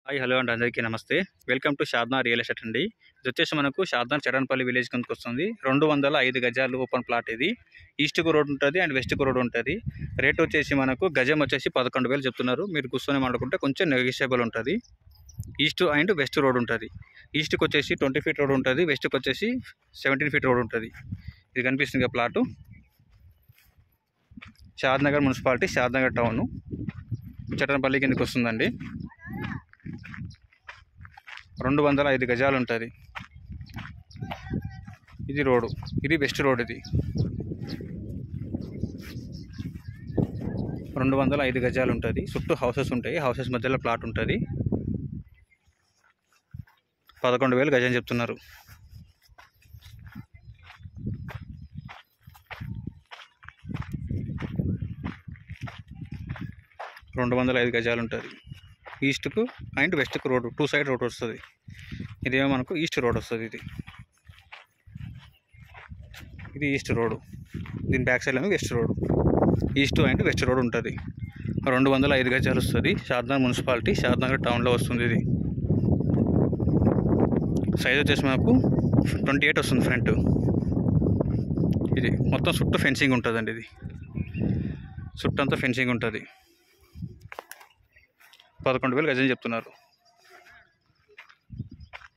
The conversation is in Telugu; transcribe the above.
హాయ్ హలో అండి, అందరికీ నమస్తే. వెల్కమ్ టు షాద్నా రియల్ ఎస్టేట్ అండి. ఇది వచ్చేసి మనకు షాద్నా చరణపల్లి విలేజ్ కిందకి వస్తుంది. 205 గజాలు ఓపెన్ ప్లాట్. ఇది ఈస్ట్కు రోడ్ ఉంటుంది అండ్ వెస్ట్కు రోడ్ ఉంటుంది. రేట్ వచ్చేసి మనకు గజం వచ్చేసి 11,000 చెప్తున్నారు. మీరు కూర్చొని మాట్లాడుకుంటే కొంచెం నెగోషియబుల్ ఉంటుంది. ఈస్ట్ అండ్ వెస్ట్ రోడ్ ఉంటుంది. ఈస్ట్కి వచ్చేసి 20 ఫీట్ రోడ్ ఉంటుంది, వెస్ట్కి వచ్చేసి 17 ఫీట్ రోడ్ ఉంటుంది. ఇది కనిపిస్తుంది plot. Shadnagar municipality, Shadnagar town, Charanapalli కిందకి వస్తుందండి. 205 గజాలు ఉంటుంది. ఇది రోడ్డు, ఇది వెస్ట్ రోడ్. ఇది 205 గజాలు ఉంటుంది. చుట్టూ హౌసెస్ ఉంటాయి. హౌసెస్ మధ్యలో ప్లాట్ ఉంటుంది. 11,000 గజం చెప్తున్నారు. రెండు 205 గజాలు ఉంటుంది. ఈస్ట్కు అండ్ వెస్ట్కు రోడ్, 2 సైడ్ రోడ్ వస్తుంది. ఇదేమో మనకు ఈస్ట్ రోడ్ వస్తుంది. ఇది ఈస్ట్ రోడ్. దీని బ్యాక్ సైడ్ ఏమో west road. East and west road ఉంటుంది. 205 గజాలు వస్తుంది. షాద్నగర్ మున్సిపాలిటీ, షాద్నగర్ టౌన్లో వస్తుంది. ఇది సైజ్ వచ్చేసి మనకు 28 వస్తుంది ఫ్రంట్. ఇది మొత్తం చుట్టూ ఫెన్సింగ్ ఉంటుందండి. ఇది చుట్టూ అంతా ఫెన్సింగ్ ఉంటుంది. 11,000 గజం చెప్తున్నారు.